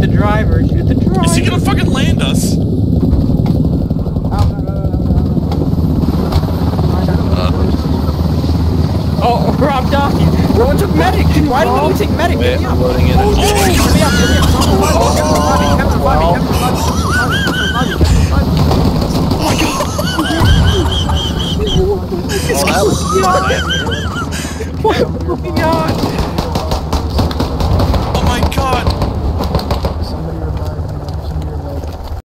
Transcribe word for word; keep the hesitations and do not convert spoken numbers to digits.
the driver. Shoot the driver. Is he gonna fucking land us? Oh, Rob dying. Rowan took medic. Why didn't we take medic? Wait, Get me I'm up. loading in. Oh, get me up. Get me up. Oh my god. Oh, that was What? Oh my god.